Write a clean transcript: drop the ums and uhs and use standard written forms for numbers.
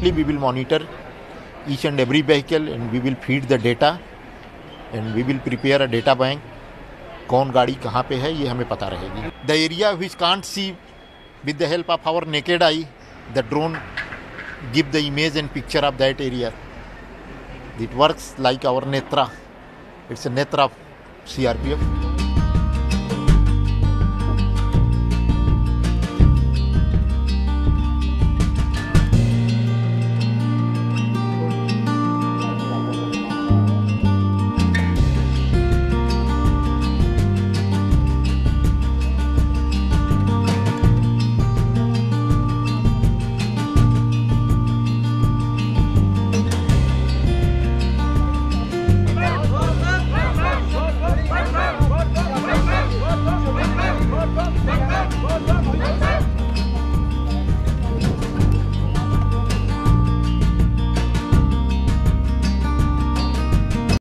continuously we will monitor each and every vehicle and we will feed the data and we will prepare a data bank. कौन गाड़ी कहाँ पे है ये हमें पता रहेगी. The area which can't see with the help of our naked eye, the drone give the image and picture of that area. It works like our Netra. It's a Netra of CRPF.